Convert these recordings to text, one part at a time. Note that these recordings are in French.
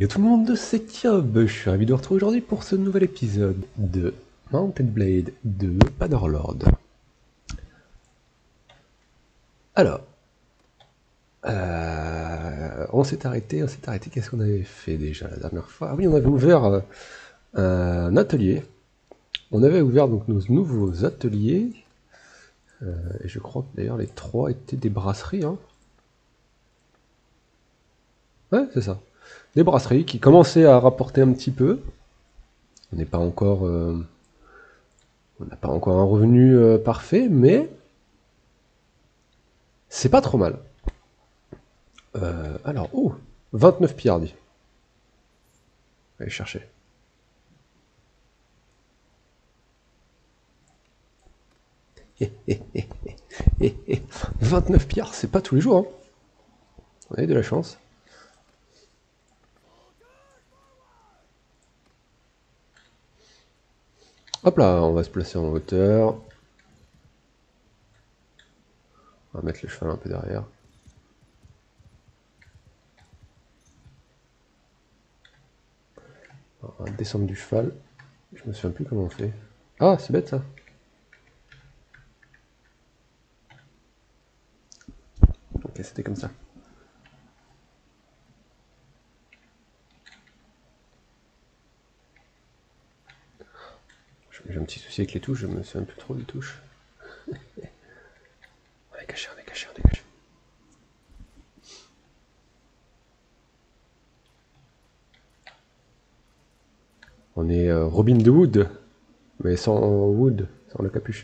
Yo tout le monde, c'est Kyob, je suis ravi de vous retrouver aujourd'hui pour ce nouvel épisode de Mountain Blade 2 Bannerlord. Alors, on s'est arrêté, qu'est-ce qu'on avait fait déjà la dernière fois? Ah oui, on avait ouvert un atelier. On avait ouvert donc nos nouveaux ateliers, et je crois que d'ailleurs les trois étaient des brasseries, hein. Ouais, c'est ça. Des brasseries qui commençaient à rapporter un petit peu. On n'est pas encore... on n'a pas encore un revenu parfait, mais c'est pas trop mal. Alors, oh, 29 pillards. Allez chercher. 29 pillards, c'est pas tous les jours, hein. On a eu de la chance. Hop là, on va se placer en hauteur. On va mettre le cheval un peu derrière. On va descendre du cheval. Je me souviens plus comment on fait. Ah, c'est bête ça. Ok, c'était comme ça. J'ai un petit souci avec les touches, je me souviens plus trop des touches. On est caché, on est caché, on est caché. On est Robin de Wood, mais sans Wood, sans le capuche.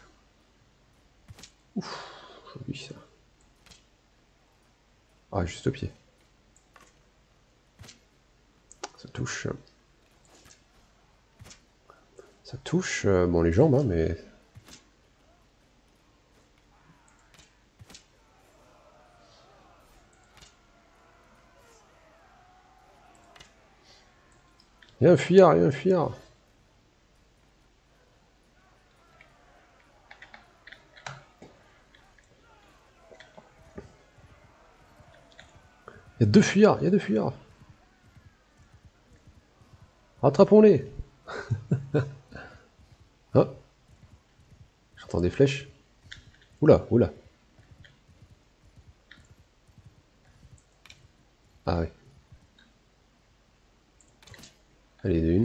Ouf, joli ça. Ah, juste au pied. Ça touche. Ça touche, bon les jambes, hein, mais... Il y a un fuyard, il y a un fuyard. Il y a deux fuyards, il y a deux fuyards. Rattrapons-les. Ah, j'entends des flèches. Oula, oula. Ah ouais. Allez, une.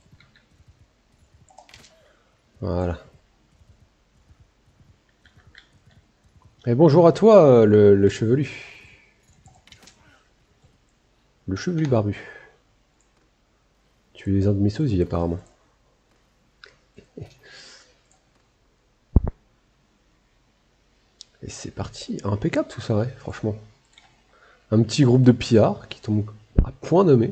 Voilà. Et bonjour à toi, le chevelu. Le chevelu barbu. Tu es un de mes sosies, apparemment. Et c'est parti. Impeccable tout ça, ouais, franchement. Un petit groupe de pillards qui tombe à point nommé.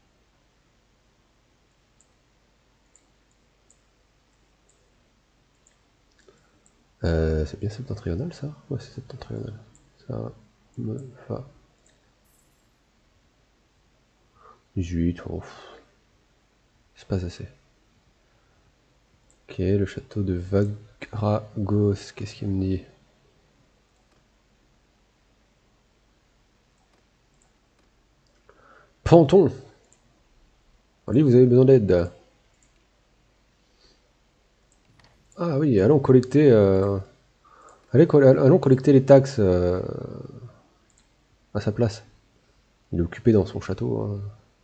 C'est bien septentrional, ça? Ouais, c'est septentrional. Ça me va. 18, oh. C'est pas assez. Ok, le château de Vagragos, qu'est-ce qu'il me dit? Panton! Allez, vous avez besoin d'aide. Ah oui, allons collecter, allons collecter les taxes à sa place. Il est occupé dans son château, hein.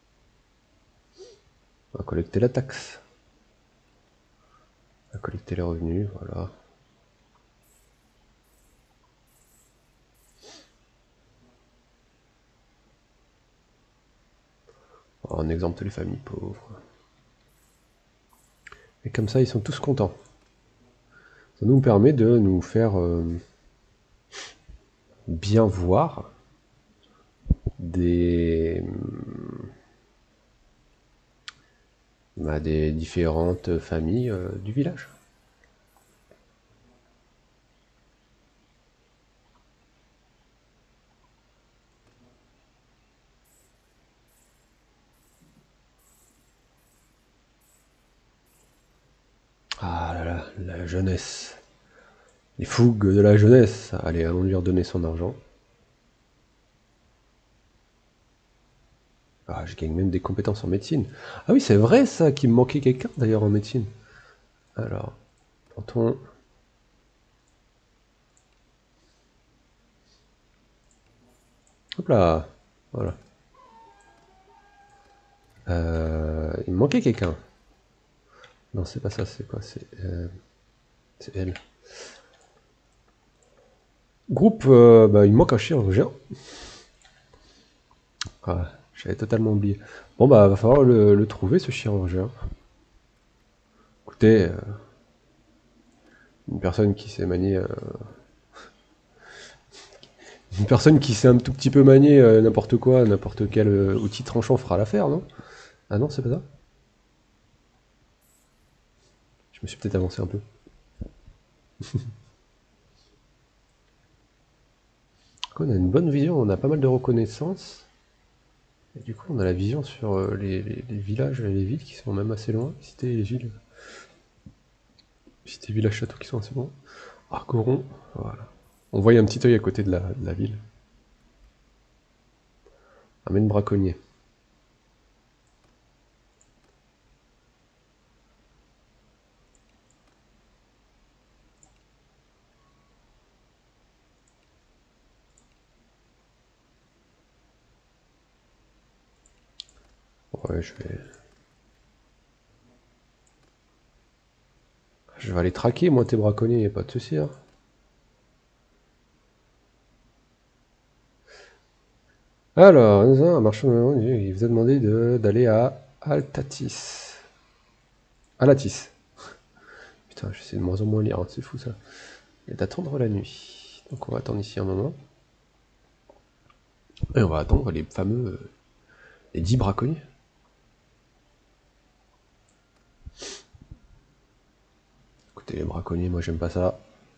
On va collecter la taxe. On va collecter les revenus, voilà. On exempte les familles pauvres. Et comme ça, ils sont tous contents. Ça nous permet de nous faire bien voir des différentes familles du village. Ah là là, la jeunesse. Les fougues de la jeunesse. Allez, allons lui redonner son argent. Ah, je gagne même des compétences en médecine. Ah oui, c'est vrai ça, qu'il me manquait quelqu'un d'ailleurs en médecine. Alors, tentons. Hop là, voilà. Il me manquait quelqu'un. Non, c'est pas ça, c'est quoi? C'est elle. Groupe, bah, il me manque un chirurgien. Ah, j'avais totalement oublié. Bon, bah, va falloir le trouver, ce chirurgien. Écoutez, une personne qui sait manier... une personne qui sait un tout petit peu manier n'importe quoi, n'importe quel outil tranchant fera l'affaire, non? Ah non, c'est pas ça? Je me suis peut-être avancé un peu. On a une bonne vision, on a pas mal de reconnaissance. Et du coup, on a la vision sur les villages et les villes qui sont même assez loin. Cités et les villes. Cités, villages, châteaux qui sont assez loin. Arcoron, voilà. On voit un petit œil à côté de la ville. Amène braconnier. Ouais, je vais aller traquer, moi, tes braconniers, y a pas de souci. Hein. Alors, un marchand, il vous a demandé d'aller à Altatis. Alatis. Putain, j'essaie de moins en moins lire, hein, c'est fou ça. Et d'attendre la nuit. Donc on va attendre ici un moment. Et on va attendre les fameux... les 10 braconniers. Écoutez, les braconniers, moi j'aime pas ça.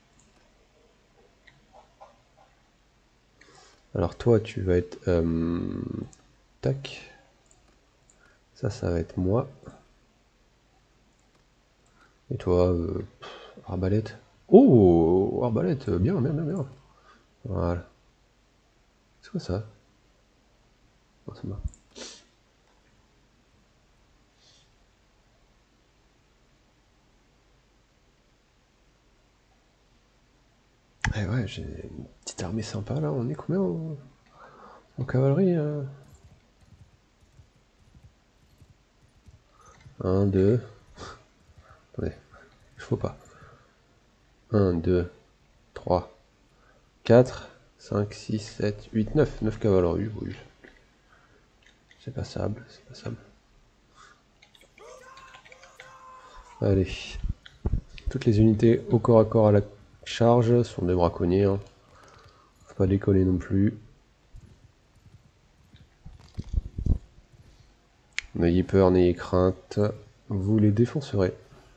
Alors toi, tu vas être... tac. Ça va être moi. Et toi, arbalète. Oh, arbalète, bien, bien, bien, bien. Voilà. C'est quoi ça? Oh, ça marche. Eh ouais, j'ai une petite armée sympa là. On est combien en cavalerie 1, 2. Attendez, je faut pas. 1, 2, 3, 4, 5, 6, 7, 8, 9. 9 cavaleries, oui. C'est passable, c'est passable. Allez. Toutes les unités au corps à corps à la charge sont des braconniers. Hein. Faut pas décoller non plus. N'ayez peur, n'ayez crainte. Vous les défoncerez.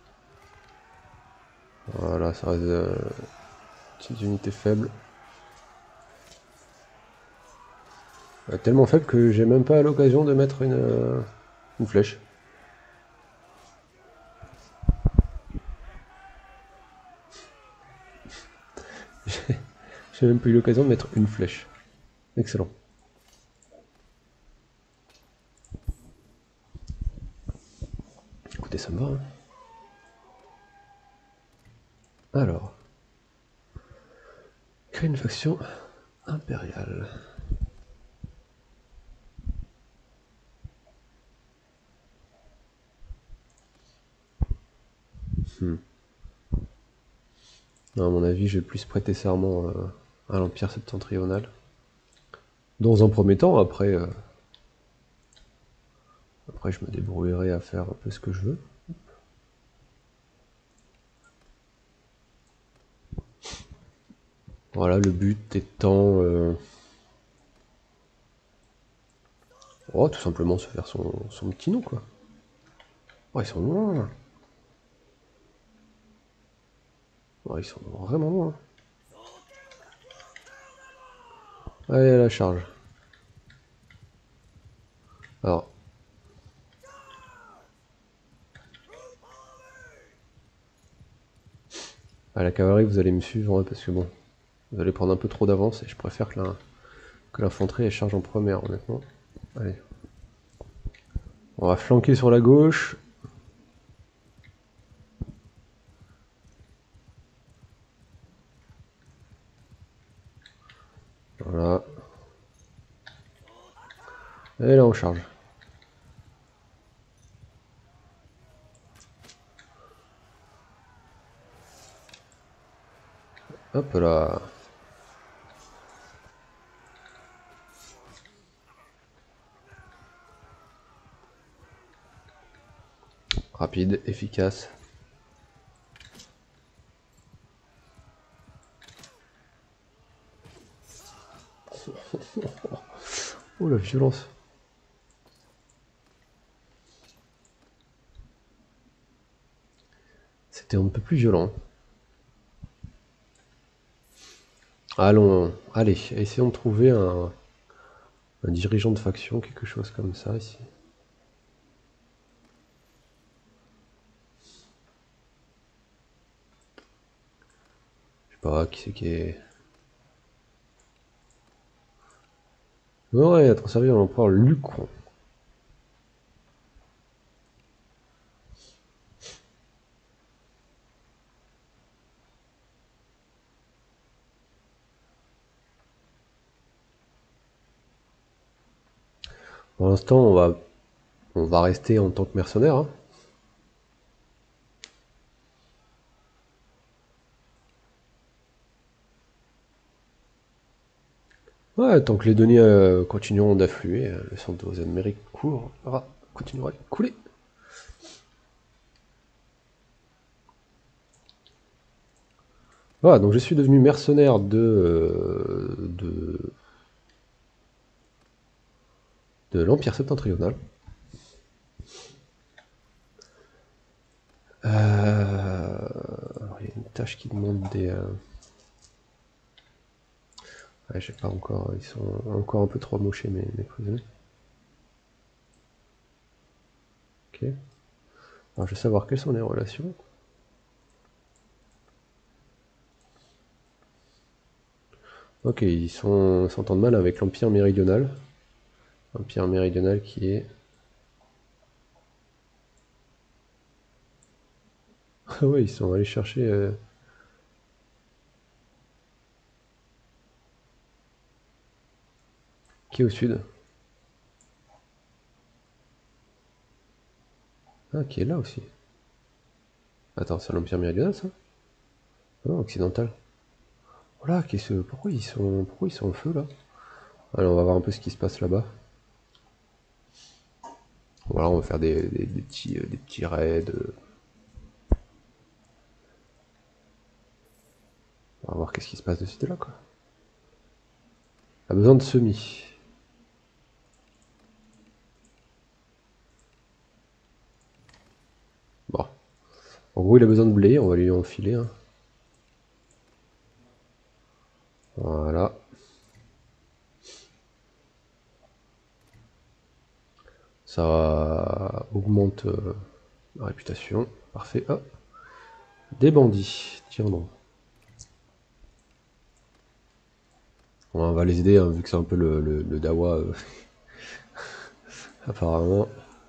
Voilà, ça reste petites unités faibles. Tellement faible que j'ai même pas l'occasion de mettre une flèche. J'ai même pas eu l'occasion de mettre une flèche. Excellent. Écoutez, ça me va. Hein. Alors. Créer une faction impériale. Non, à mon avis, je vais plus prêter serment à l'Empire septentrional. Dans un premier temps, après, après je me débrouillerai à faire un peu ce que je veux. Voilà, le but étant... oh, tout simplement se faire son petit nom, quoi. Oh, ils sont loin, là. Oh, ils sont vraiment loin. Allez, à la charge. Alors. À la cavalerie, vous allez me suivre, hein, parce que bon, vous allez prendre un peu trop d'avance, et je préfère que l'infanterie, elle charge en première, honnêtement. Allez. On va flanquer sur la gauche. Voilà. Et là on charge. Hop là. Rapide, efficace. Oh la violence. C'était un peu plus violent. Allons, allez, essayons de trouver un dirigeant de faction, quelque chose comme ça ici. Je sais pas, qui c'est qui est... Ouais, être servi à l'empereur Lucron. Pour l'instant, on va rester en tant que mercenaire. Hein. Ouais, tant que les deniers continueront d'affluer, le centre de Amérique continuera de couler. Voilà, donc je suis devenu mercenaire de l'Empire septentrional. Alors il y a une tâche qui demande des... Ouais, j'ai pas encore... Ils sont encore un peu trop amochés mes prisonniers. Ok. Alors je vais savoir quelles sont les relations. Ok, ils s'entendent mal avec l'Empire méridional. L'Empire méridional qui est... Ah ouais, ils sont allés chercher... Qui est au sud? Ah, qui est là aussi. Attends, c'est l'Empire méridional ça? Ah non, occidental. Voilà, pourquoi ils sont au feu là? Alors on va voir un peu ce qui se passe là-bas. Voilà, on va faire des petits raids. On va voir qu'est-ce qui se passe de ce là quoi. A besoin de semis. Bon. En gros, il a besoin de blé, on va lui enfiler. Hein. Voilà. Ça augmente la réputation. Parfait. Hop. Des bandits. Tiens donc. On va les aider, hein, vu que c'est un peu le dawa. Apparemment.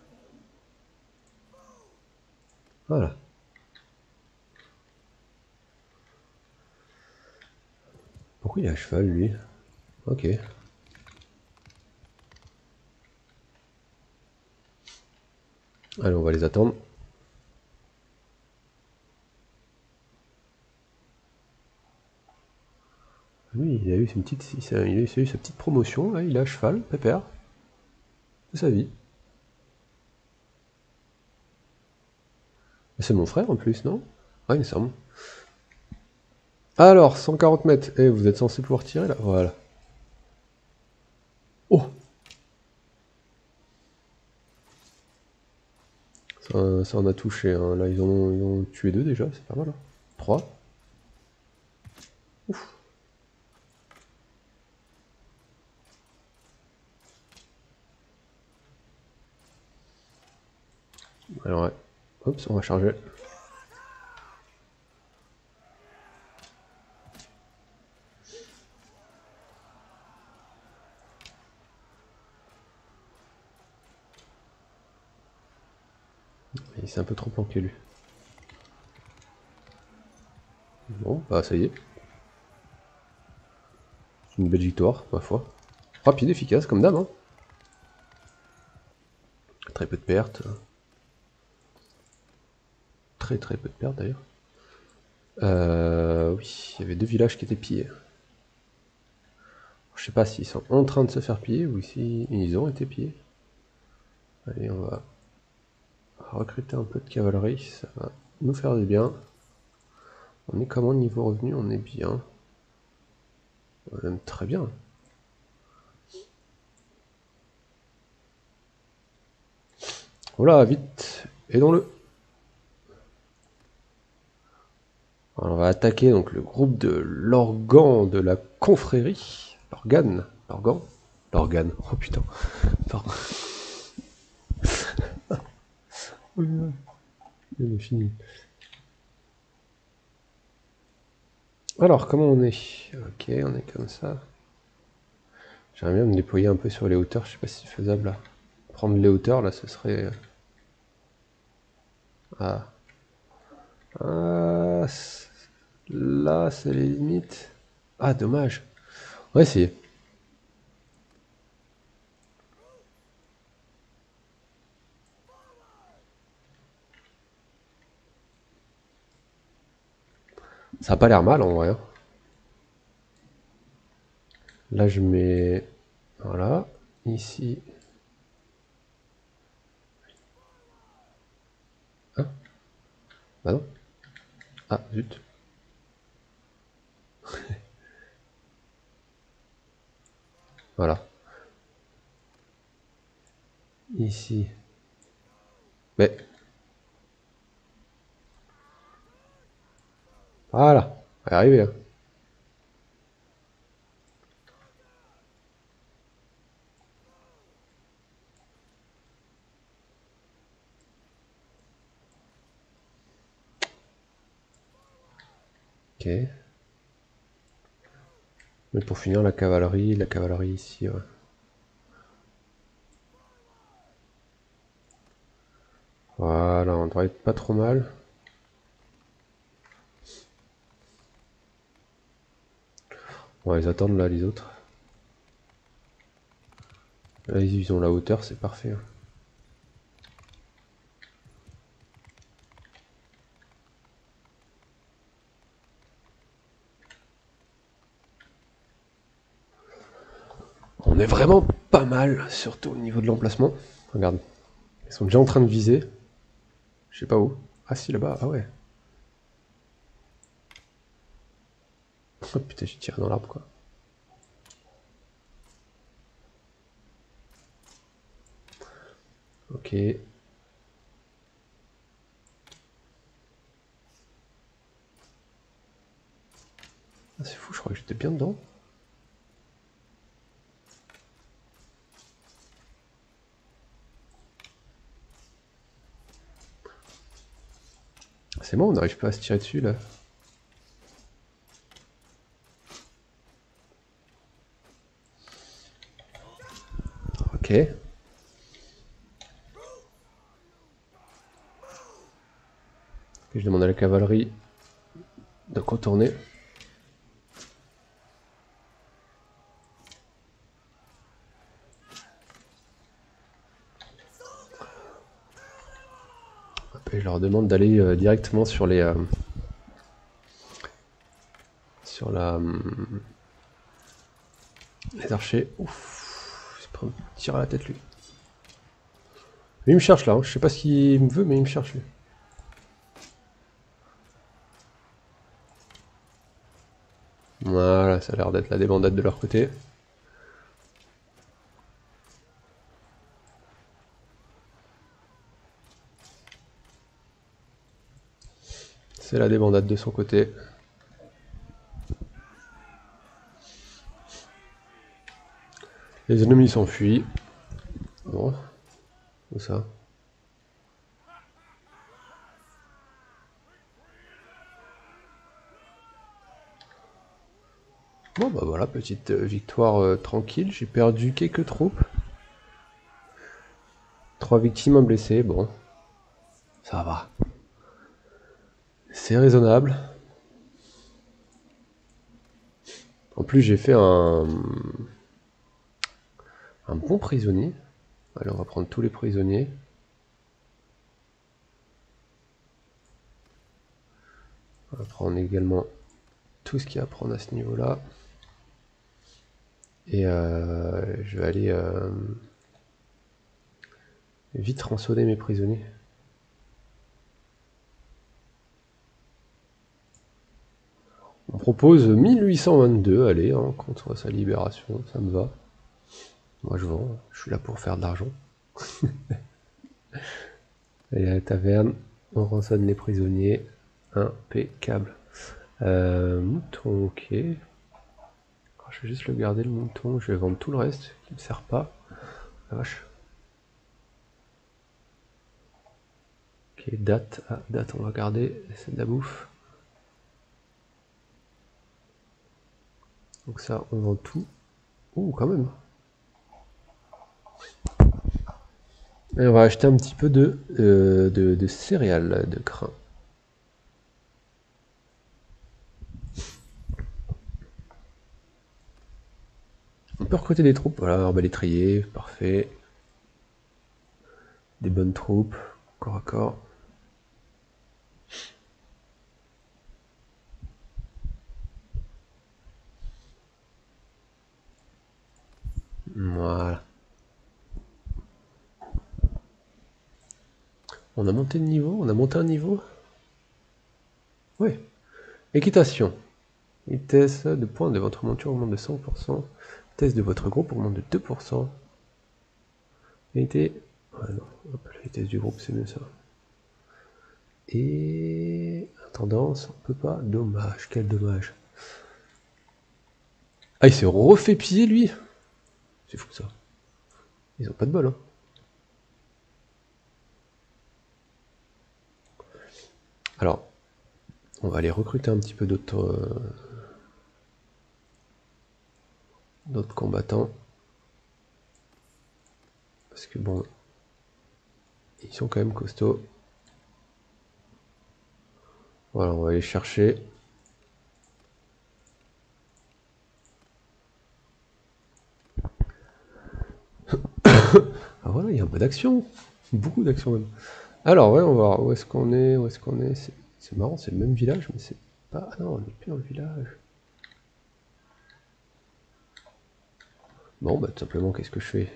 Voilà. Pourquoi il est à cheval, lui? Ok. Allez, on va les attendre. Lui, il a eu sa petite promotion, là, il est à cheval, pépère. C'est sa vie. C'est mon frère en plus, non? Ouais, il me semble. Alors, 140 mètres. Eh, vous êtes censé pouvoir tirer là? Voilà. Oh! Ça en a touché, hein. Là, ils ont tué 2 déjà, c'est pas mal. Hein. 3. Ouf. Alors, ouais. Hop, on va charger. Il s'est un peu trop planqué lui. Bon, bah ça y est. Une belle victoire, ma foi. Rapide, efficace, comme d'hab. Hein. Très peu de pertes. Très peu de pertes d'ailleurs. Oui, il y avait 2 villages qui étaient pillés. Je sais pas s'ils sont en train de se faire piller ou si ils ont été pillés. Allez, on va recruter un peu de cavalerie, ça va nous faire du bien. On est comment niveau revenu? On est bien. On est même très bien. Voilà, vite, aidons-le. Alors on va attaquer donc le groupe de l'organ de la confrérie. L'organe. L'organe. Oh putain. Pardon. Il est fini. Alors, comment on est? Ok, on est comme ça. J'aimerais bien me déployer un peu sur les hauteurs. Je sais pas si c'est faisable là. Prendre les hauteurs là, ce serait... Ah. Ah, là, c'est les limites. Ah, dommage. On va essayer. Ça a pas l'air mal en vrai. Hein. Là, je mets... Voilà. Ici. Hein? Bah non. Ah, zut. Voilà. Ici. Mais... Voilà. On va y arriver. Hein. Ok. Mais pour finir, la cavalerie ici, ouais. Voilà, on devrait être pas trop mal. On va les attendre là, les autres. Là, ils ont la hauteur, c'est parfait. Hein. On est vraiment pas mal, surtout au niveau de l'emplacement. Regarde, ils sont déjà en train de viser. Je sais pas où. Ah si, là-bas, ah ouais. Oh putain, j'ai tiré dans l'arbre quoi. Ok. Ah, c'est fou, je crois que j'étais bien dedans. C'est bon, on n'arrive pas à se tirer dessus là. Ok. Et je demande à la cavalerie de contourner. Et je leur demande d'aller directement sur les... sur la... les archers. Ouf. Il se prend un tir à la tête lui. Lui il me cherche là, hein. Je sais pas ce qu'il me veut mais il me cherche lui. Voilà, ça a l'air d'être la débandade de leur côté. C'est la débandade de son côté. Les ennemis s'enfuient. Bon, où ça? Bon bah voilà, petite victoire tranquille. J'ai perdu quelques troupes. 3 victimes, un blessé, bon. Ça va. C'est raisonnable. En plus, j'ai fait un bon prisonnier. Allez, on va prendre tous les prisonniers. On va prendre également tout ce qu'il y a à prendre à ce niveau-là. Et je vais aller vite rançonner mes prisonniers. On propose 1822, allez, hein, contre sa libération, ça me va. Moi je vends, je suis là pour faire de l'argent. Allez, à la taverne, on rançonne les prisonniers. Impeccable. Mouton, ok. Alors, je vais juste le garder le mouton, je vais vendre tout le reste qui ne me sert pas. La vache. Ok, date. Ah, date, on va garder, c'est de la bouffe. Donc ça, on vend tout. Ouh, quand même. Et on va acheter un petit peu de céréales, de grains. On peut recruter des troupes, voilà, arbalétrier, parfait. Des bonnes troupes, corps à corps. Voilà. On a monté de niveau, on a monté un niveau. Oui. Équitation. Vitesse de pointe de votre monture augmente de 100%. Vitesse de votre groupe augmente de 2%. Unité. Ouais, non. Hop, la vitesse du groupe, c'est mieux ça. Et. Tendance, on peut pas. Dommage, quel dommage. Ah, il s'est refait piller lui. C'est fou ça. Ils ont pas de bol, hein. Alors, on va aller recruter un petit peu d'autres combattants. Parce que bon, ils sont quand même costauds. Voilà, on va aller chercher. Ah voilà, il y a un peu d'action. Beaucoup d'action même. Alors ouais, on va voir où est-ce qu'on est, où est-ce qu'on est. C'est marrant, c'est le même village, mais c'est pas... Ah non, on n'est plus dans le village. Bon, bah tout simplement, qu'est-ce que je fais?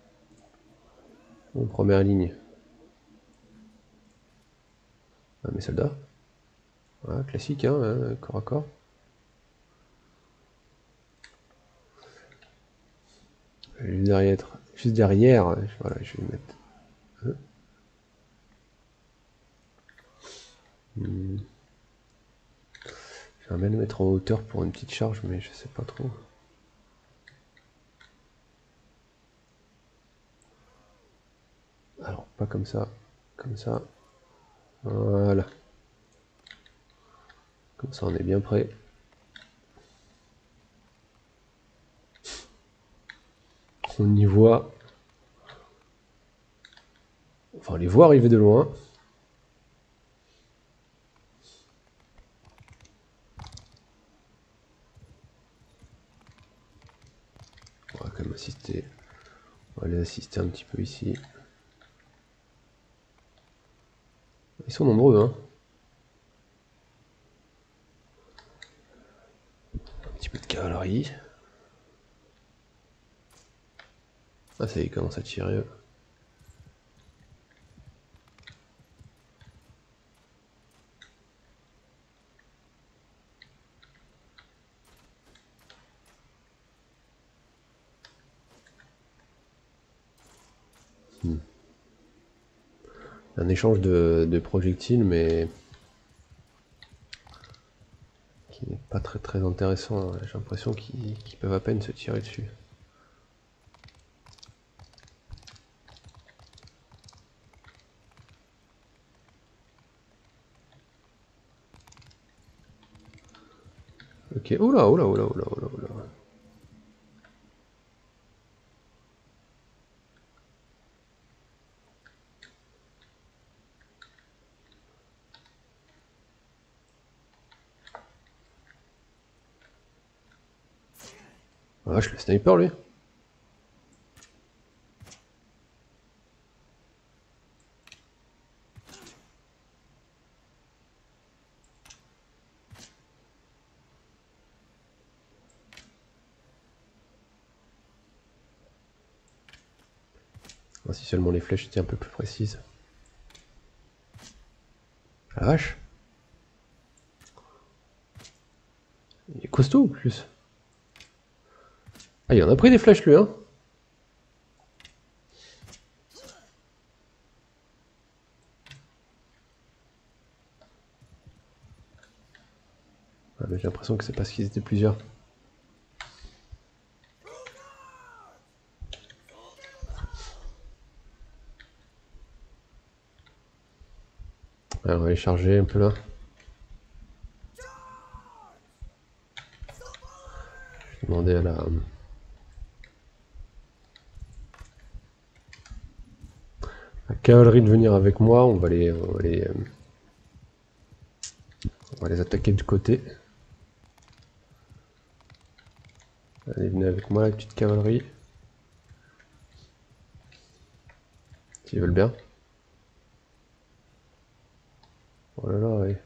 Bon, première ligne. Ah, mes soldats. Voilà, classique, hein, corps à corps. Juste derrière, voilà, je vais mettre... J'aimerais bien le mettre en hauteur pour une petite charge, mais je sais pas trop. Alors, pas comme ça, comme ça. Voilà. Comme ça, on est bien prêt. On y voit... Enfin, on les voit arriver de loin. On va quand même assister. On va les assister un petit peu ici. Ils sont nombreux, hein. Un petit peu de cavalerie. Ah, ça y est, ils commencent à tirer. Un échange de projectiles, mais qui n'est pas très très intéressant. J'ai l'impression qu'ils peuvent à peine se tirer dessus. Ok, oula, oula, oula, oula, oula, oula. Ah, vache, le sniper lui. Ah, si seulement les flèches étaient un peu plus précises. Ah, la vache. Il est costaud en plus. Ah, il en a pris des flèches lui, hein. Ah, mais j'ai l'impression que c'est parce qu'ils étaient plusieurs. Alors, on va les charger un peu là. Je vais demander à la cavalerie de venir avec moi. On va les attaquer du côté. Allez, venez avec moi la petite cavalerie. S'ils veulent bien. Oh là là, ouais.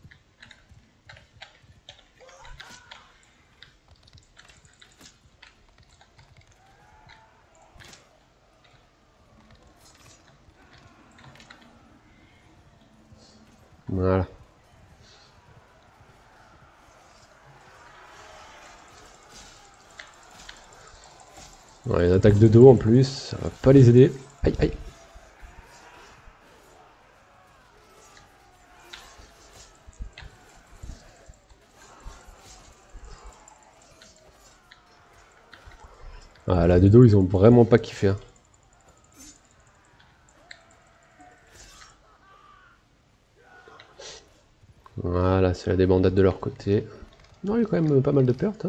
Voilà. Ouais, une attaque de dos en plus, ça va pas les aider. Aïe aïe. Ah là de dos ils ont vraiment pas kiffé. Hein. Voilà, c'est la débandade de leur côté. Non, il y a quand même pas mal de pertes. Hein.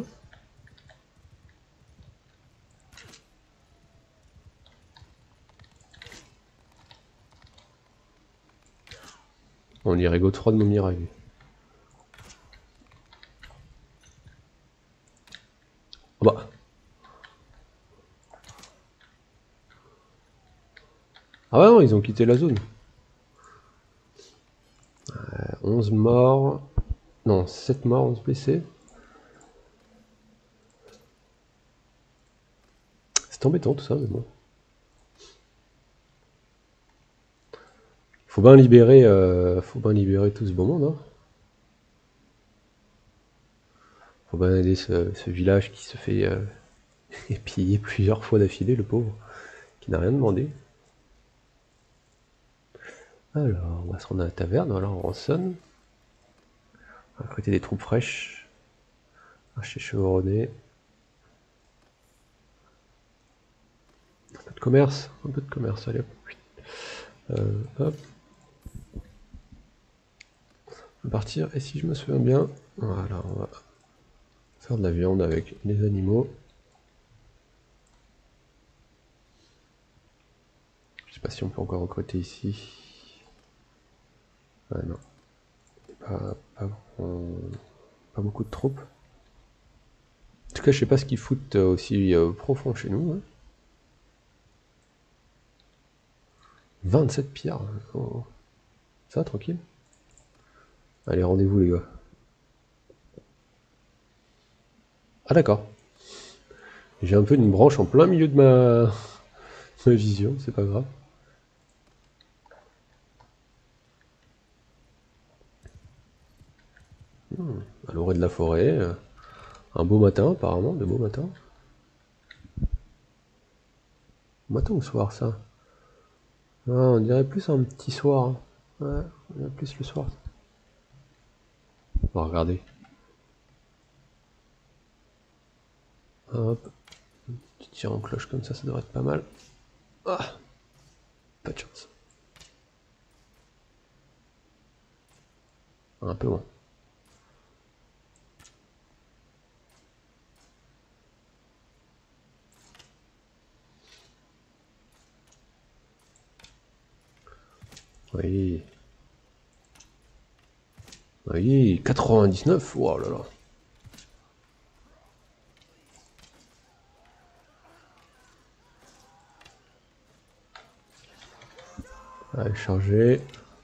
On dirait Godefroy de Montmirail. Oh bah. Ah ouais non, ils ont quitté la zone. 11 morts. Non, 7 morts, 11 blessés. C'est embêtant tout ça, mais bon. Faut bien libérer tout ce beau monde. Hein. Faut bien aider ce village qui se fait piller plusieurs fois d'affilée, le pauvre, qui n'a rien demandé. Alors, on va se rendre à la taverne, voilà, on rançonne. On va recruter des troupes fraîches. Archer chevronné. Un peu de commerce, allez hop. Hop. On va partir, et si je me souviens bien, voilà, on va faire de la viande avec les animaux. Je sais pas si on peut encore recruter ici. Ah non. Pas beaucoup de troupes. En tout cas, je sais pas ce qu'ils foutent aussi profond chez nous. Hein. 27 pierres. Oh. Ça va, tranquille. Allez, rendez-vous les gars. Ah d'accord. J'ai un peu une branche en plein milieu de ma vision, c'est pas grave. À l'orée de la forêt. Un beau matin apparemment, de beaux matins. Matin ou soir ça? Ah, on dirait plus un petit soir. Hein. Ouais, on dirait plus le soir. On va regarder. Hop. Petit tir en cloche comme ça devrait être pas mal. Ah, pas de chance. Un peu moins. Oui. Oui, 99, oh là là. Allez, charger.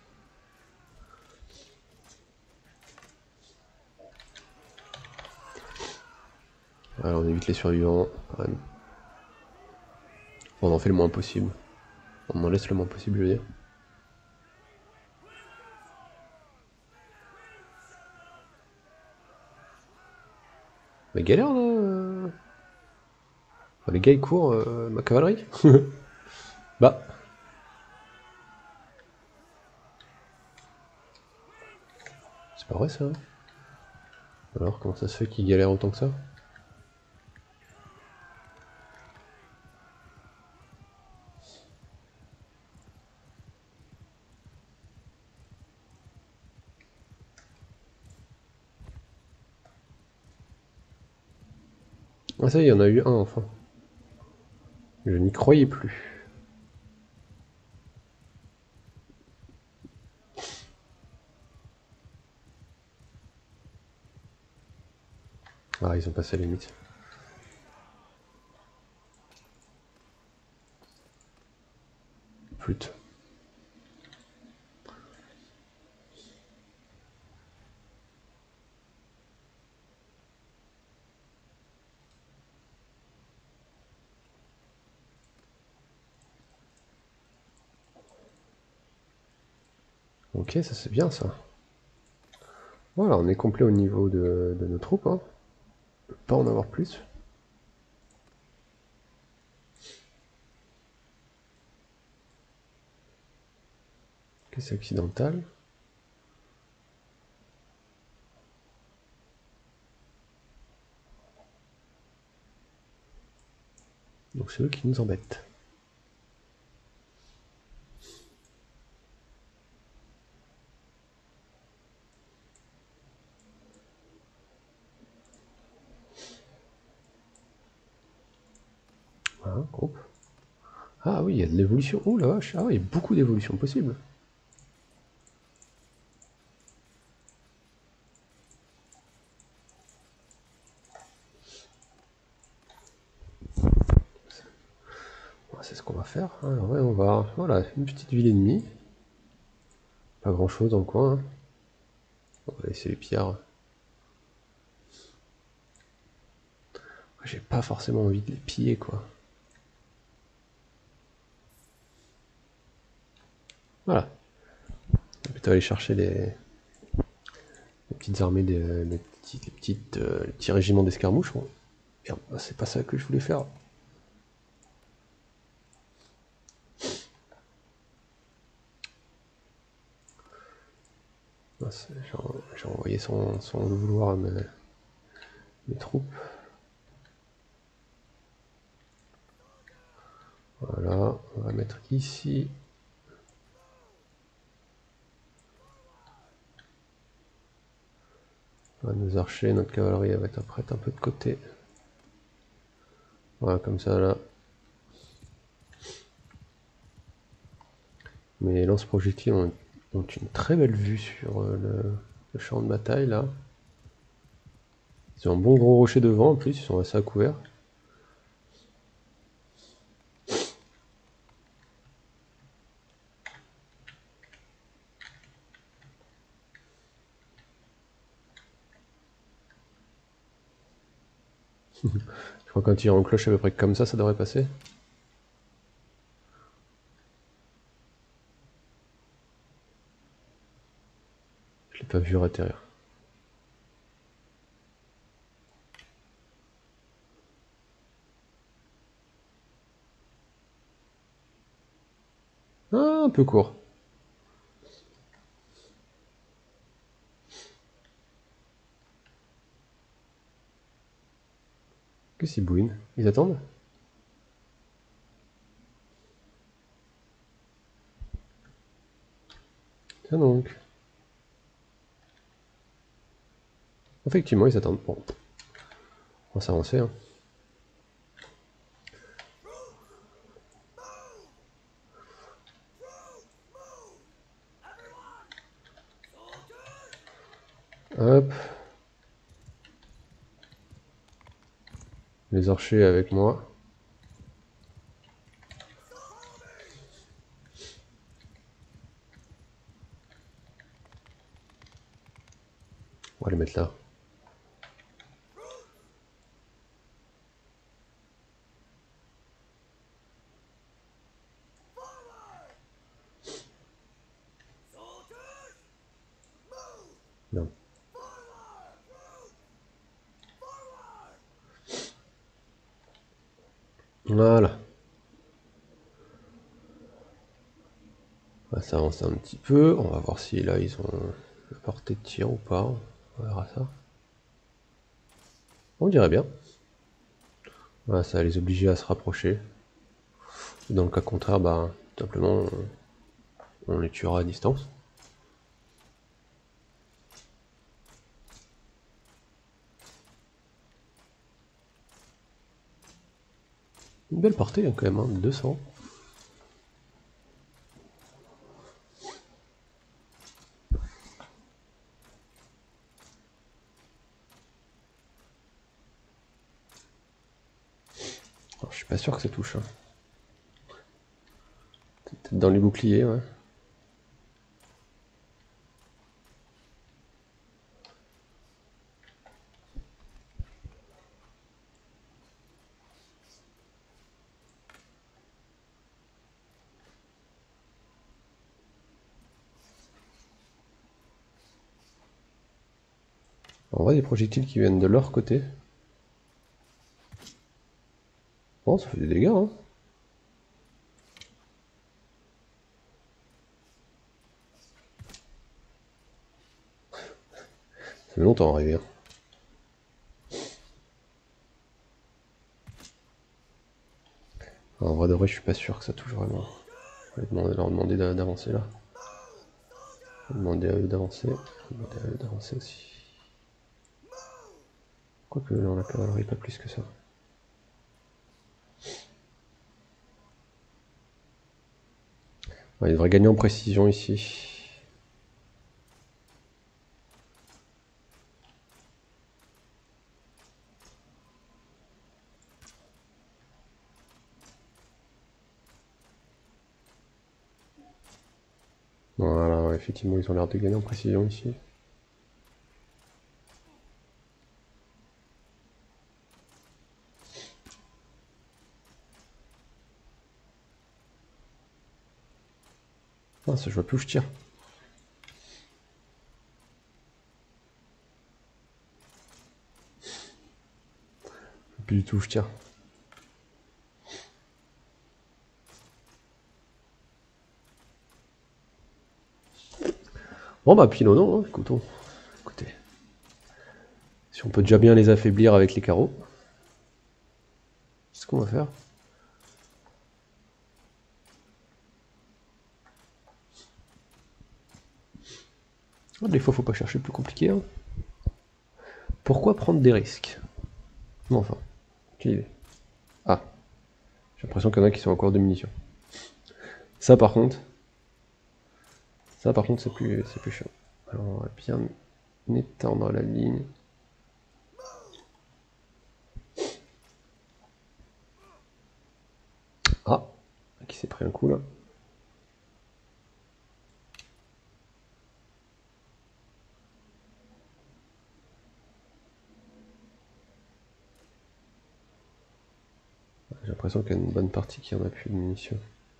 Allez, on évite les survivants. Ouais. On en fait le moins possible. On en laisse le moins possible, je veux dire. Mais galère là. Les gars ils courent, ma cavalerie. Bah. C'est pas vrai ça. Alors comment ça se fait qu'ils galèrent autant que ça? Ah ça y est, il y en a eu un enfin. Je n'y croyais plus. Ah ils ont passé la limite. Flûte. Ok, ça c'est bien ça. Voilà, on est complet au niveau de nos troupes. Hein. On peut pas en avoir plus. Ok, c'est occidental. Donc c'est eux qui nous embêtent. Voilà, groupe. Ah oui, il y a de l'évolution. Oh la vache, ah oui, il y a beaucoup d'évolutions possibles. C'est ce qu'on va faire. Alors ouais, on va... Voilà, une petite ville ennemie. Pas grand chose dans le coin. Hein. On va laisser les pierres. J'ai pas forcément envie de les piller quoi. Voilà. On va plutôt aller chercher les petites armées, les petits régiments d'escarmouches. Merde, c'est pas ça que je voulais faire. J'ai envoyé sans le vouloir mes troupes. Voilà, on va mettre ici. Voilà, nos archers, notre cavalerie, elle va être prête un peu de côté. Voilà, comme ça là. Mes lance-projectiles ont une très belle vue sur le champ de bataille là. Ils ont un bon gros rocher devant en plus, ils sont assez à couvert. Je crois qu'un tir en cloche à peu près comme ça devrait passer. Je l'ai pas vu atterrir. Ah, un peu court. Qu'est-ce qu'ils bouinent? Ils attendent? Tiens donc. Effectivement, ils attendent. Bon. On va s'avancer. Hein. Hop. Les archers avec moi. On va les mettre là. Non. Voilà. On va s'avancer un petit peu. On va voir si là ils ont la portée de tir ou pas. On verra ça. On dirait bien. Voilà, ça va les obliger à se rapprocher. Dans le cas contraire, bah, tout simplement, on les tuera à distance. Une belle portée hein, quand même, hein, 200. Alors, je suis pas sûr que ça touche. Hein. Peut-être dans les boucliers, ouais. On voit des projectiles qui viennent de leur côté. Bon, ça fait des dégâts, hein. Ça fait longtemps à arriver. Hein. En vrai de vrai, je suis pas sûr que ça touche vraiment. On va leur demander d'avancer là. On va demander à eux d'avancer. On va demander à eux d'avancer aussi. Quoique dans la cavalerie, pas plus que ça. Ouais, il devrait gagner en précision ici. Voilà, ouais, effectivement, ils ont l'air de gagner en précision ici. Ah, ça je vois plus où je tire. Plus du tout où je tire. Bon bah pile au non, hein, écoutez. Si on peut déjà bien les affaiblir avec les carreaux. C'est ce qu'on va faire. Des fois faut pas chercher le plus compliqué. Hein. Pourquoi prendre des risques? Non, enfin, quelle idée. Ah, j'ai l'impression qu'il y en a qui sont encore de munitions. Ça par contre c'est plus chaud. Alors on va bien étendre la ligne. Ah, qui s'est pris un coup là. J'ai l'impression qu'il y a une bonne partie qui en a plus de munitions.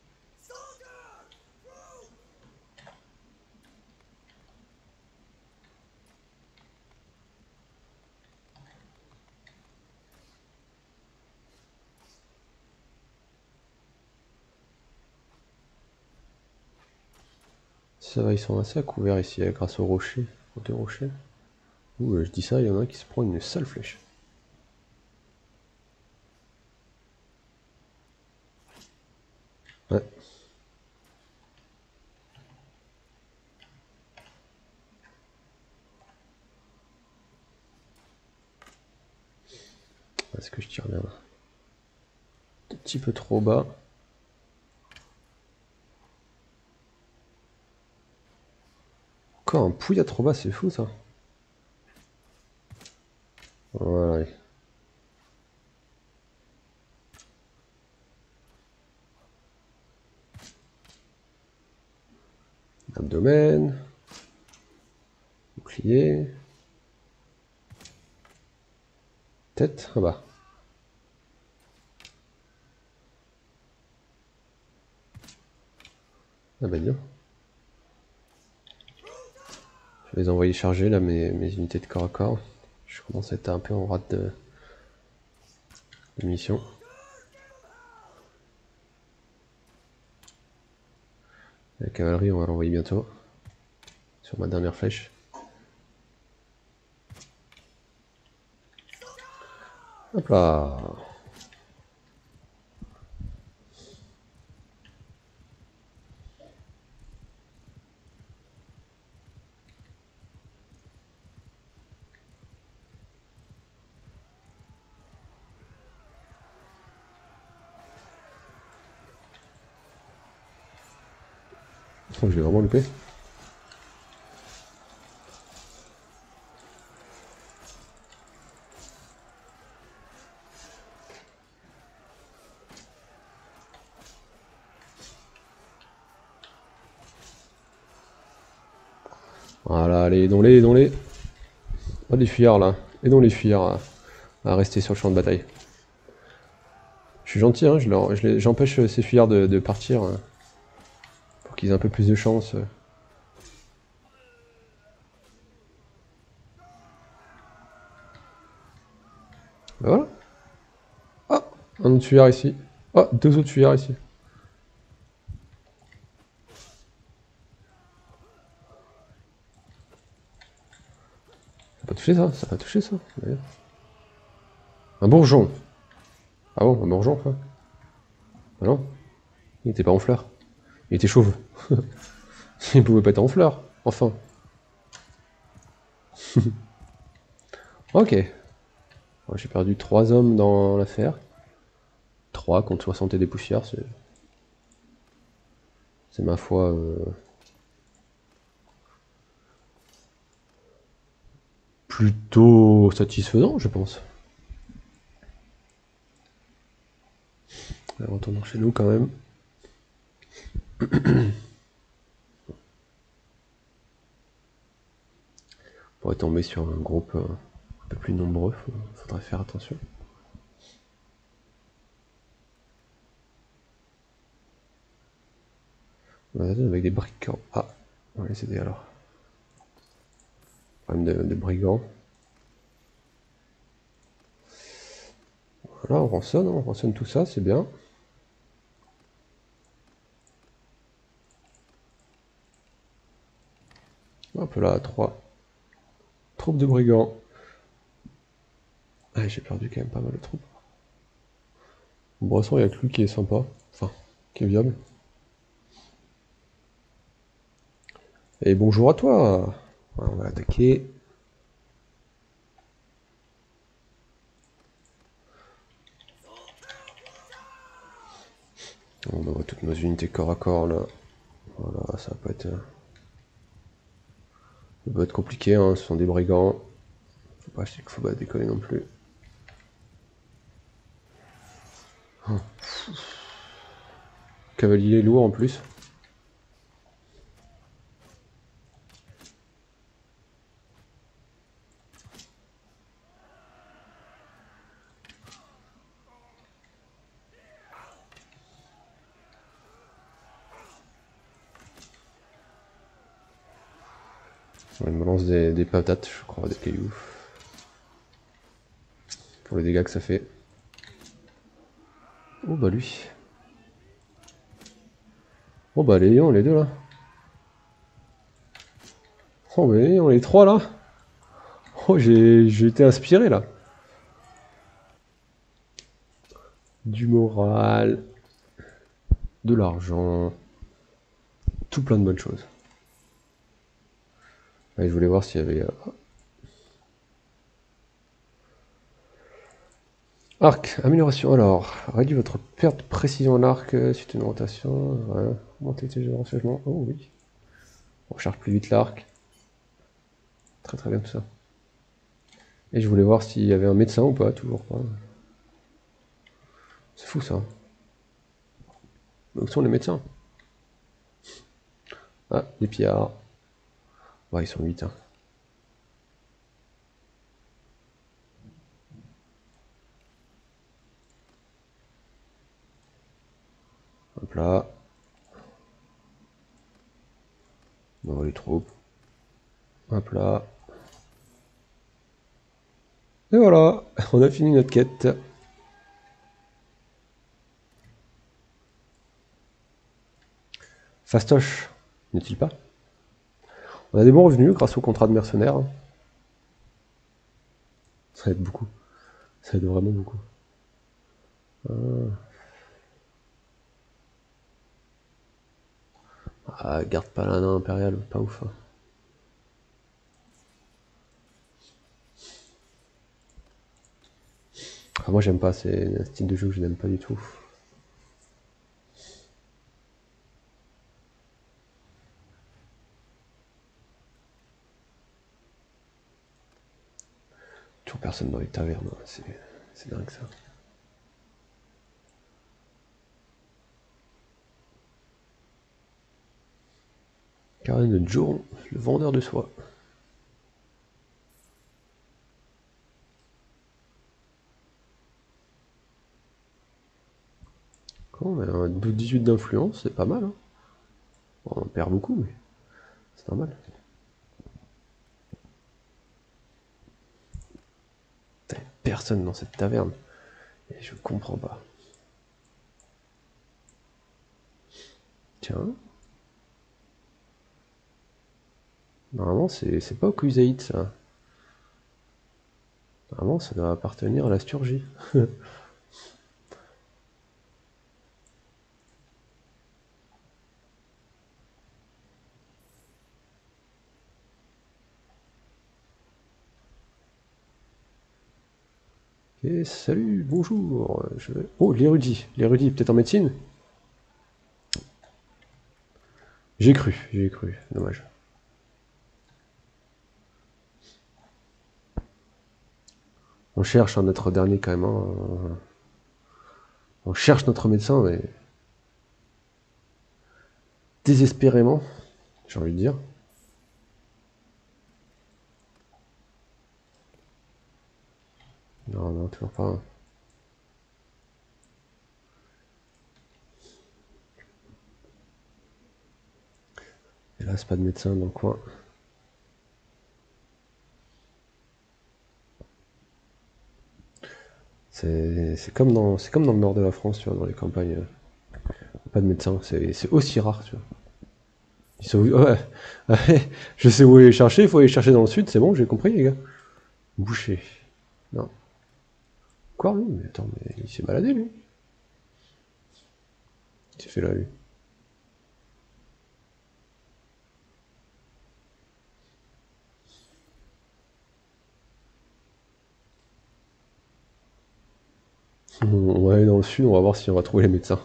Ça va, ils sont assez à couvert ici grâce aux rochers, aux deux rochers. Ouh, je dis ça, il y en a un qui se prend une seule flèche. Ouais. Est-ce que je tire bien là? Un petit peu trop bas. Encore un pouillat trop bas, c'est fou ça. Voilà. Abdomen. Bouclier. tête. Ah bah. Ah bah bien. Je vais les envoyer charger là mes unités de corps à corps. Je commence à être un peu en rate de mission. La cavalerie, on va l'envoyer bientôt. Sur ma dernière flèche. Hop là. Oh, je l'ai vraiment loupé. Voilà, allez, aidons-les, aidons-les. Pas des fuyards là. Aidons les fuyards à rester sur le champ de bataille. Je suis gentil, hein, j'empêche ces fuyards de partir. Pour qu'ils aient un peu plus de chance. Ben voilà. Ah, un autre fuyard ici. Ah, deux autres fuyards ici. Ça va pas toucher ça, ça va toucher ça. Un bourgeon. Ah bon, un bourgeon quoi. Ah non, il était pas en fleurs. Il était chauve. Il pouvait pas être en fleurs, enfin. Ok. Bon, j'ai perdu 3 hommes dans l'affaire. 3 contre 60 et des poussières, c'est ma foi plutôt satisfaisant, je pense. Alors, retournons chez nous quand même. On pourrait tomber sur un groupe un peu plus nombreux, faudrait faire attention. Avec des brigands. Ah, on va les aider alors. Problème de brigands. Voilà, on rançonne tout ça, c'est bien. Hop là, 3 troupes de brigands. Ah, j'ai perdu quand même pas mal de troupes. Bresson, il y a que lui qui est sympa, enfin, qui est viable. Et bonjour à toi. Voilà, on va l'attaquer. On envoie toutes nos unités corps à corps là. Voilà, ça va pas être compliqué, hein. Ce sont des brigands. Faut pas déconner non plus. Oh. Cavalier lourd en plus. Il me lance des patates, je crois, des cailloux. Pour les dégâts que ça fait. Oh bah lui. Oh bah les lions, les deux là. Oh bah les lions, les 3 là. Oh j'ai été inspiré là. Du moral. De l'argent. Tout plein de bonnes choses. Allez, je voulais voir s'il y avait... Arc, amélioration. Alors, réduit votre perte de précision en arc suite à une rotation. Voilà. Augmentez le renseignement. Oh oui. On recharge plus vite l'arc. Très très bien tout ça. Et je voulais voir s'il y avait un médecin ou pas, toujours pas. C'est fou ça. Où sont les médecins? Ah, les pillards. Ouais, ils sont 8. Hein. Hop là. On envoie les troupes. Hop là. Et voilà, on a fini notre quête. Fastoche, n'est-il pas? On a des bons revenus grâce au contrat de mercenaires. Ça aide beaucoup. Ça aide vraiment beaucoup. Ah, garde pas la nain impériale, pas ouf. Hein. Ah, moi j'aime pas, c'est un style de jeu que je n'aime pas du tout. Toujours personne dans les tavernes, c'est dingue ça. Karen de Joron, le vendeur de soie. Quand on a un 18 d'influence, c'est pas mal. Hein. Bon, on perd beaucoup, mais c'est normal. T'as personne dans cette taverne. Et je comprends pas. Tiens. Normalement, c'est pas au Kuzaït, ça. Normalement, ça doit appartenir à la Sturgie. Et salut, bonjour. Oh, l'érudit. L'érudit, peut-être en médecine? J'ai cru. Dommage. On cherche notre dernier quand même. Hein. On cherche notre médecin, mais désespérément, j'ai envie de dire. Non, toujours pas. Hélas, pas de médecin dans le coin. C'est comme dans le nord de la France, tu vois, dans les campagnes. Pas de médecin, c'est aussi rare, tu vois. Ils sont, ouais, je sais où aller chercher, il faut aller chercher dans le sud, c'est bon, j'ai compris, les gars. Boucher. Non. Quoi, lui? Mais attends, mais il s'est baladé, lui. Il s'est fait là, lui. On va aller dans le sud, on va voir si on va trouver les médecins.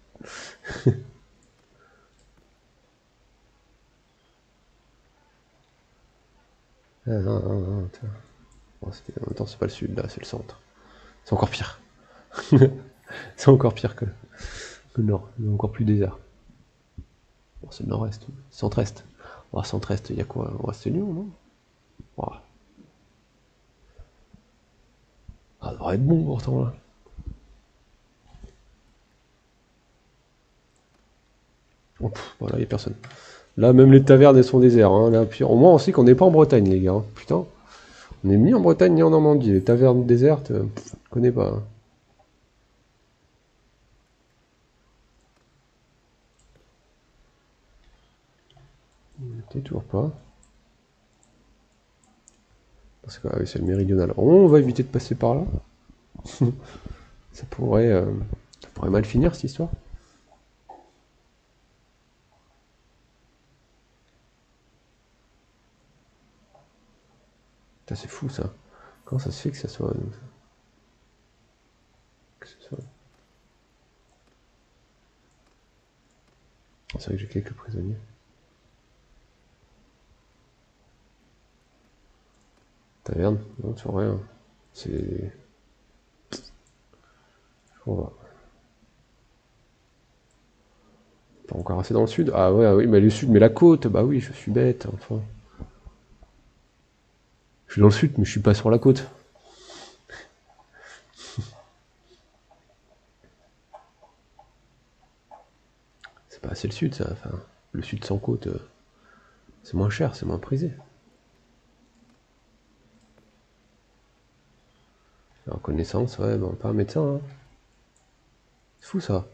Bon, en même temps, c'est pas le sud, là, c'est le centre. C'est encore pire. C'est encore pire que le nord. Il est encore plus désert. Bon, c'est le nord-est. Centre-est. Oh, centre-est, il y a quoi? Oh, c'est Lyon, non? Oh. Ah, ça devrait être bon pourtant, là. Oh, voilà, il n'y a personne. Là, même les tavernes, elles sont désertes. Hein. Là, puis, au moins, on sait qu'on n'est pas en Bretagne, les gars. Hein. Putain. On est ni en Bretagne ni en Normandie. Les tavernes désertes, je connais pas. Hein. T'es toujours pas. Parce que c'est le méridional. Oh, on va éviter de passer par là. ça pourrait mal finir cette histoire. C'est fou ça. Comment ça se fait que ça soit. C'est vrai que j'ai quelques prisonniers. Taverne? Non, tu vois rien. C'est. On va. Pas encore assez dans le sud? Ah ouais, oui, mais le sud, mais la côte, bah oui, je suis bête, enfin. Je suis dans le sud, mais je suis pas sur la côte. c'est le sud, ça. Enfin, le sud sans côte, c'est moins cher, c'est moins prisé. La reconnaissance, ouais, bon, pas un médecin. Hein. C'est fou ça.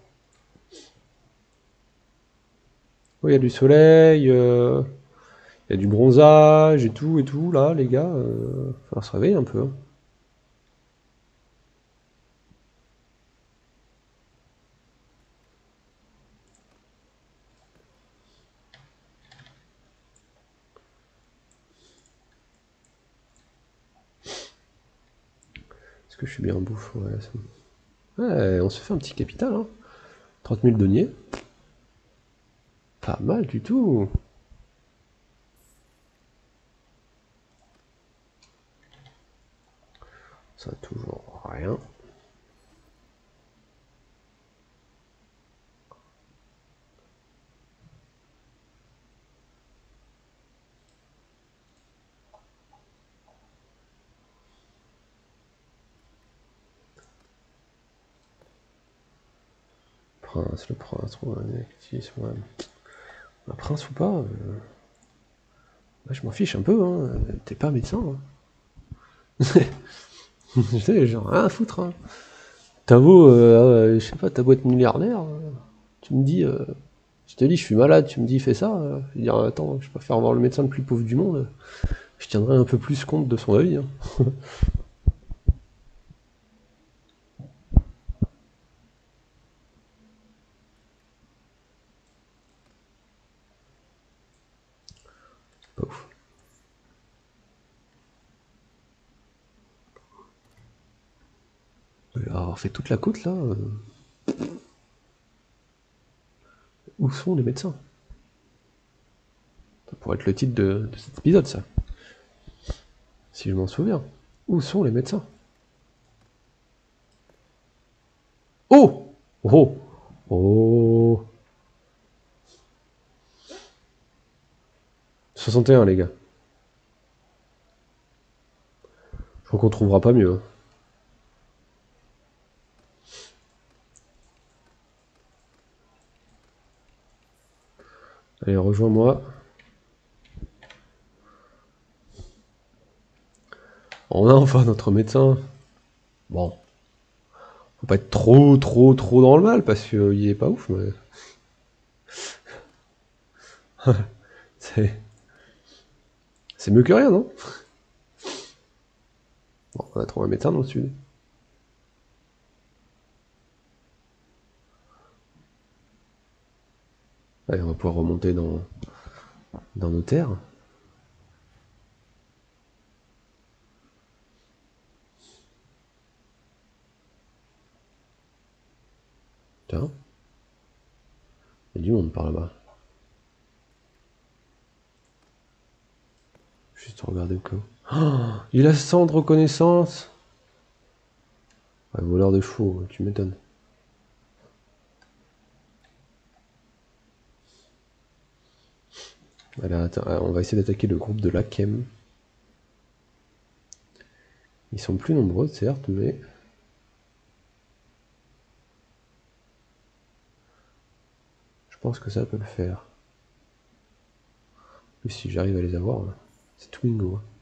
Oui, il y a du soleil, il y a du bronzage et tout, là, les gars. Falloir se réveiller un peu. Hein. Est-ce que je suis bien en bouffe? Ouais, ouais, on se fait un petit capital, hein. 30 000 deniers. Pas mal du tout. Ça toujours rien. Le prince, ouais, un prince ou pas, je m'en fiche un peu, hein. T'es pas médecin. Hein. Je sais, genre rien à foutre. Hein. T'as beau, je sais pas, t'as beau être milliardaire, tu me dis, je te dis, je suis malade, tu me dis, fais ça. Je vais dire, attends, je préfère avoir le médecin le plus pauvre du monde. Je tiendrai un peu plus compte de son avis. Hein. Pas ouf. Alors, fait toute la côte là. Où sont les médecins? Ça pourrait être le titre de cet épisode, ça. Si je m'en souviens. Où sont les médecins? Oh! Oh! Oh! 61, les gars. Je crois qu'on trouvera pas mieux. Hein. Allez, rejoins-moi. On a enfin notre médecin. Bon. Faut pas être trop dans le mal, parce qu'il est pas ouf, mais... C'est mieux que rien, non? Bon, on a trouvé un médecin dans le sud. Allez, on va pouvoir remonter dans nos terres. Tiens. Il y a du monde par là-bas. Juste regarder au cas où. Oh, il a 100 de reconnaissance. Ouais, voleur de chevaux, tu m'étonnes. Allez, attends, on va essayer d'attaquer le groupe de Lakem. Ils sont plus nombreux, certes, mais... Je pense que ça peut le faire. Plus si j'arrive à les avoir, c'est tout bingo. Hein.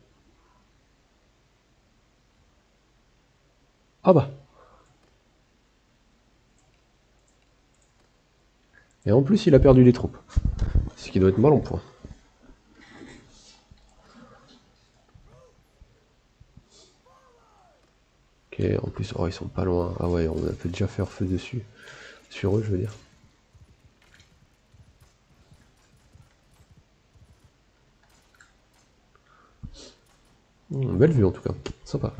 Ah bah! Et en plus, il a perdu les troupes. Ce qui doit être mal en point. Ok, en plus, oh, ils sont pas loin. Ah ouais, on a peut déjà faire feu dessus. Sur eux, je veux dire. Belle vue en tout cas, sympa.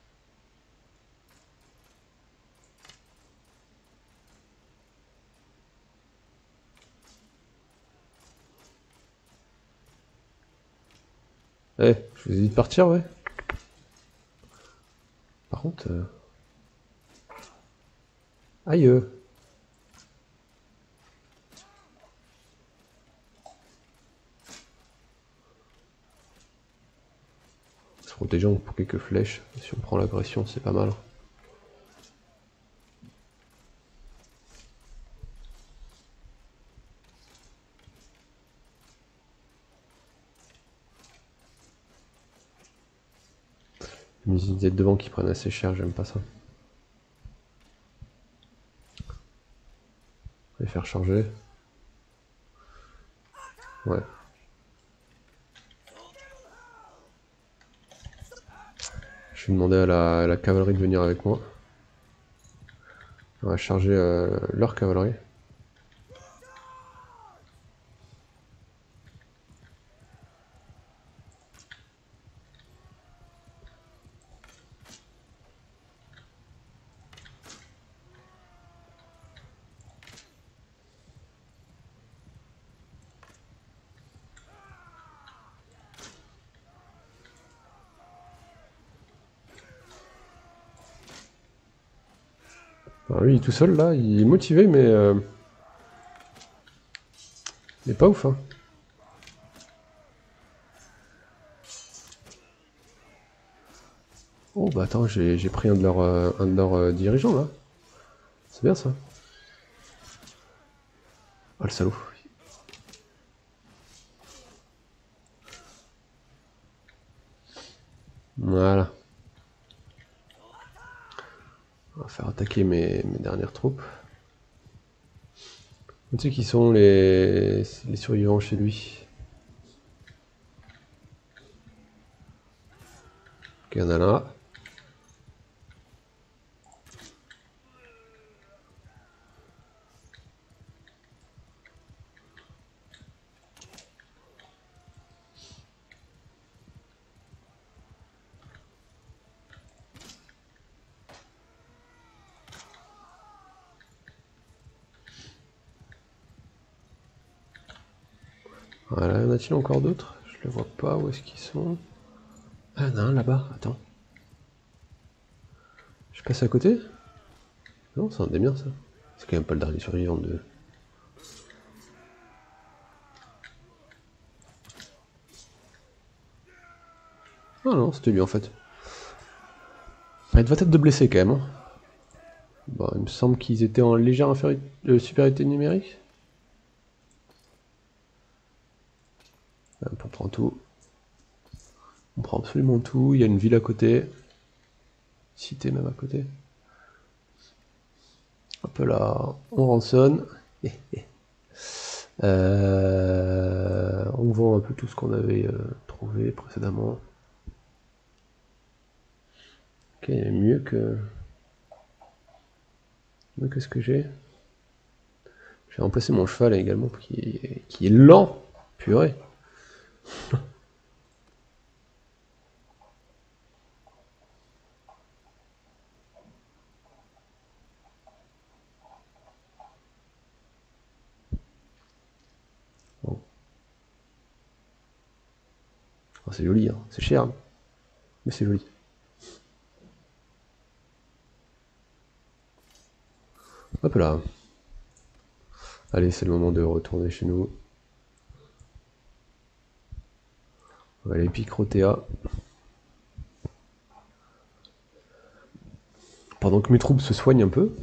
Eh, je vous ai dit de partir, ouais. Par contre... Aïe. Se protéger pour quelques flèches. Si on prend l'agression, c'est pas mal. Les unités de devant qui prennent assez cher, j'aime pas ça. On va les faire charger. Ouais. Je vais demander à la cavalerie de venir avec moi. On va charger leur cavalerie. Alors lui, il est tout seul là, il est motivé, mais il est pas ouf, hein. Oh bah attends, j'ai pris un de leurs dirigeants là. C'est bien ça. Oh le salaud. Voilà. On va faire attaquer mes dernières troupes. Tu sais qui sont les survivants chez lui. Ok, on en a là. Voilà, y en a-t-il encore d'autres? Je les vois pas, où est-ce qu'ils sont? Ah, il y en a un là-bas, attends. Je passe à côté? Non, c'est un des miens ça. C'est quand même pas le dernier survivant de... Ah non, c'était lui en fait. Ah, il devait être de blessés quand même. Hein. Bon, il me semble qu'ils étaient en légère supériorité numérique. Hop, on prend tout. On prend absolument tout. Il y a une ville à côté. Cité même à côté. Hop là, on rançonne. On vend un peu tout ce qu'on avait trouvé précédemment. Ok, mieux que ce que j'ai. J'ai remplacé mon cheval également qui est lent. Purée. Bon. Oh, c'est joli, hein. C'est cher, hein. Mais c'est joli. Hop là. Allez, c'est le moment de retourner chez nous. On va aller Picrotea. Pendant que mes troupes se soignent un peu.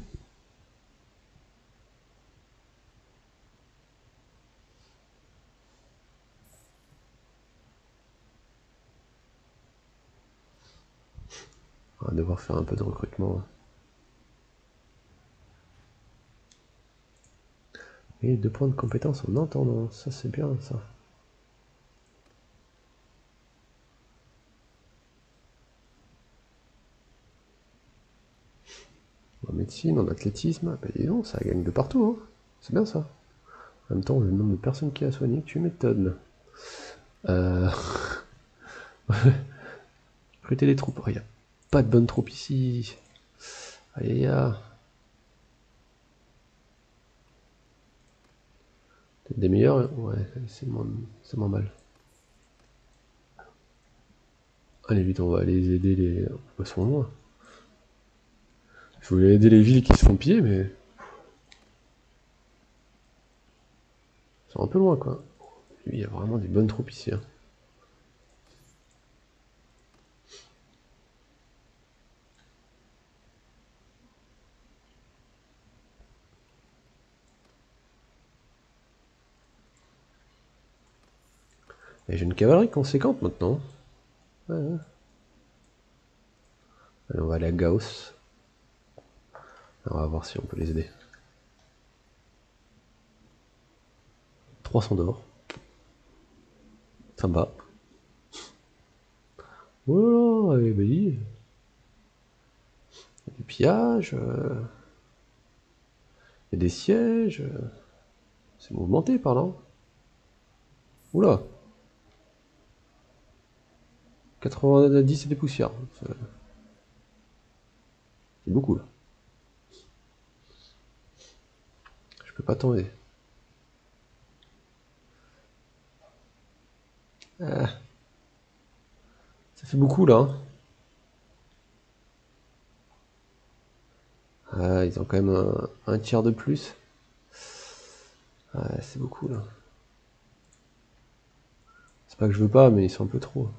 On va devoir faire un peu de recrutement. Et 2 points de compétence en entendant. Ça, c'est bien, ça. En médecine, en athlétisme, bah dis donc, ça gagne de partout, hein. C'est bien ça. En même temps, le nombre de personnes qui a soigné, tu m'étonnes. Recruter des troupes. Il n'y a pas de bonnes troupes ici. Aïe aïe aïe. Peut-être des meilleurs. Ouais, c'est moins mal. Allez vite, on va aller aider les... Ils sont loin. Il faut aider les villes qui se font piller, mais... Ils sont un peu loin, quoi. Il y a vraiment des bonnes troupes ici, hein. Et j'ai une cavalerie conséquente maintenant. Ouais, ouais. Allez, on va aller à Gauss. On va voir si on peut les aider. 300 d'or. Sympa. Oh là là, bah, du pillage. Il y a des sièges. C'est mouvementé par là. Oula. 90 et des poussières. C'est beaucoup là. Je peux pas t'en aider. Ça fait beaucoup là. Hein. Ah, ils ont quand même un tiers de plus. Ah, c'est beaucoup là. C'est pas que je veux pas, mais ils sont un peu trop.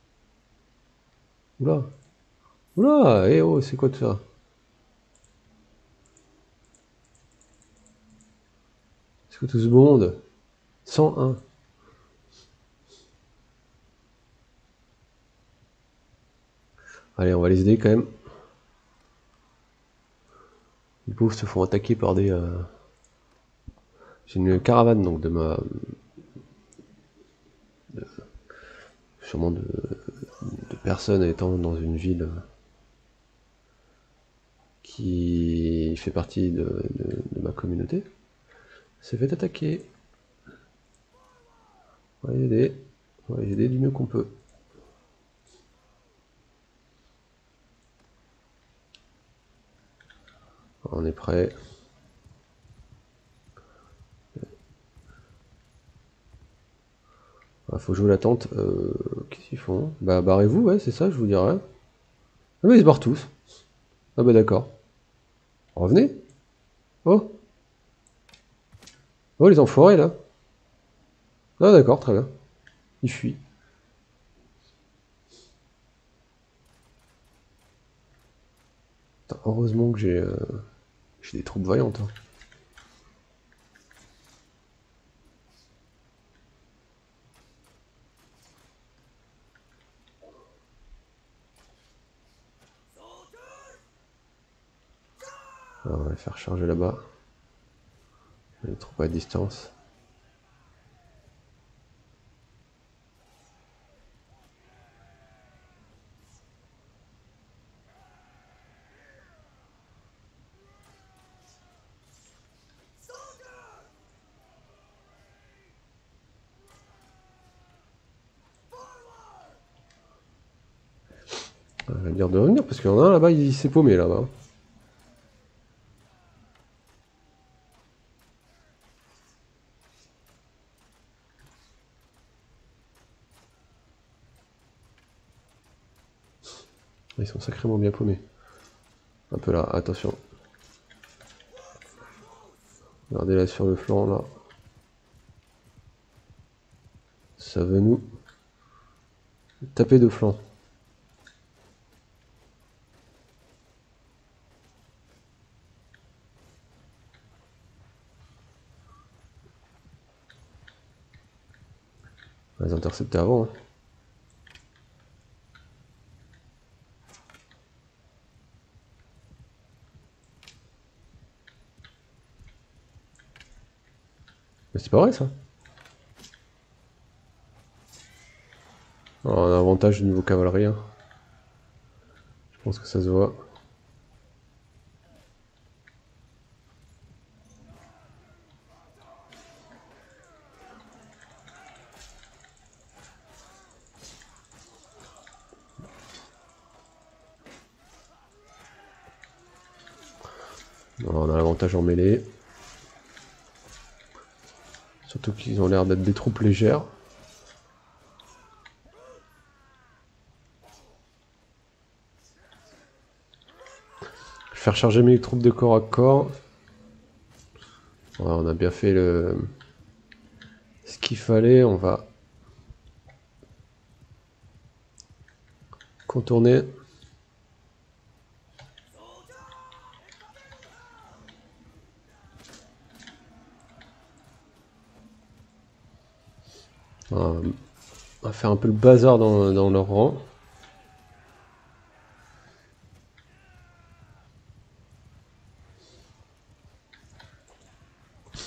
Oula. Oula, eh oh, c'est quoi tout ça? C'est quoi tout ce monde? 101. Allez, on va les aider quand même. Les pauvres se font attaquer par des... J'ai une caravane donc de ma... sûrement de personnes étant dans une ville qui fait partie de ma communauté. S'est fait attaquer. On va les aider. On va les aider du mieux qu'on peut. On est prêt. Faut jouer la tente. Qu'est-ce qu'ils font? Bah barrez-vous, ouais, c'est ça, je vous dirais. Ah mais ils se barrent tous. Ah bah d'accord. Revenez. Oh. Oh les enfoirés là. Ah d'accord, très bien. Ils fuient. Putain, heureusement que j'ai des troupes vaillantes. Hein. Alors, on va les faire charger là-bas. Les troupes à distance. On va dire de revenir parce qu'il y en a un là-bas, il s'est paumé là-bas. Ils sont sacrément bien paumés. Un peu là, attention. Regardez là sur le flanc là. Ça veut nous taper de flanc. On va les intercepter avant. Hein. Mais c'est pas vrai ça. Alors, on a un avantage au niveau cavalerie. Hein. Je pense que ça se voit. Alors, on a l'avantage en mêlée. Surtout qu'ils ont l'air d'être des troupes légères. Je vais faire charger mes troupes de corps à corps. Voilà, on a bien fait ce qu'il fallait. On va contourner. On va faire un peu le bazar dans leur rang.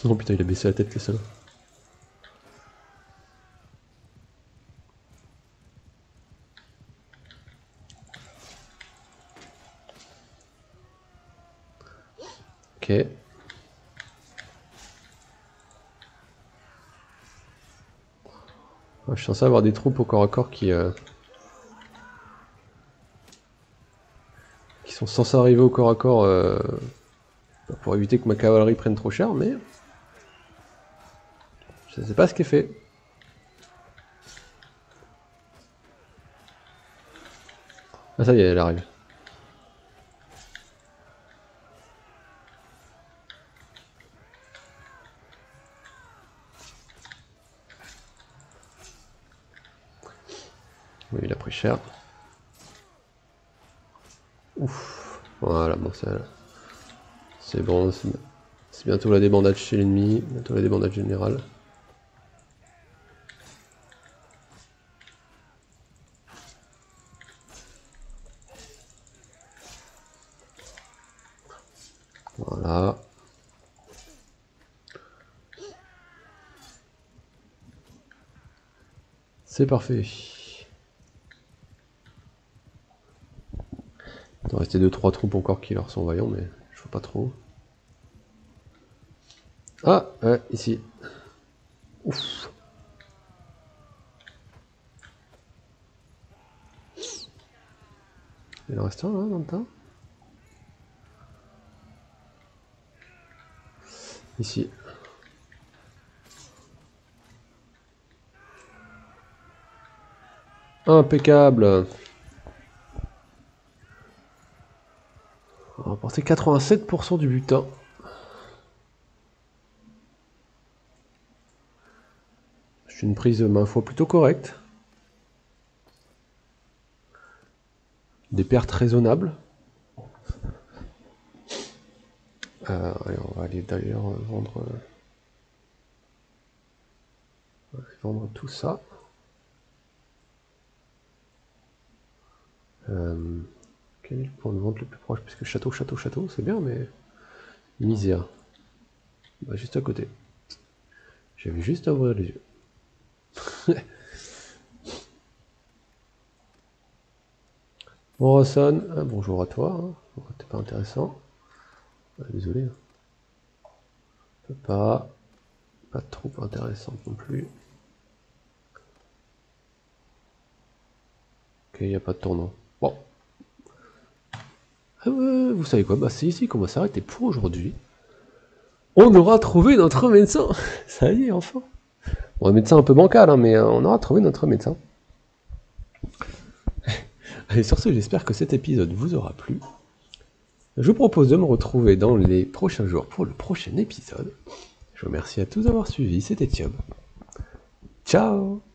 Oh putain, il a baissé la tête, le salaud. Ok. Ouais, je suis censé avoir des troupes au corps à corps qui sont censés arriver au corps à corps pour éviter que ma cavalerie prenne trop cher, mais je sais pas ce qui est fait. Ah ça y est, elle arrive. Oui, il a pris cher. Ouf. Voilà, bon, c'est bon, c'est bientôt la débandade chez l'ennemi, bientôt la débandade générale. Voilà. C'est parfait. Il doit rester 2-3 troupes encore qui leur sont vaillants, mais je vois pas trop. Ah, ouais, ici. Ouf. Il en reste un là dans le tas. Ici. Impeccable. On a remporté 87% du butin. C'est une prise, ma foi, plutôt correcte. Des pertes raisonnables. Allez, on va aller d'ailleurs vendre tout ça. Quel est le point de vente le plus proche? Puisque château, c'est bien, mais misère. Bah, juste à côté. J'avais juste à ouvrir les yeux. Bon, Rosson, ah, bonjour à toi. Hein. T'es pas intéressant. Ah, désolé. Pas trop intéressant non plus. Ok, il n'y a pas de tournant. Bon. Vous savez quoi? Bah, c'est ici qu'on va s'arrêter pour aujourd'hui. On aura trouvé notre médecin. Ça y est, enfin. Bon, un médecin un peu bancal, hein, mais on aura trouvé notre médecin. Allez, sur ce, j'espère que cet épisode vous aura plu. Je vous propose de me retrouver dans les prochains jours pour le prochain épisode. Je vous remercie à tous d'avoir suivi, c'était Thiob. Ciao!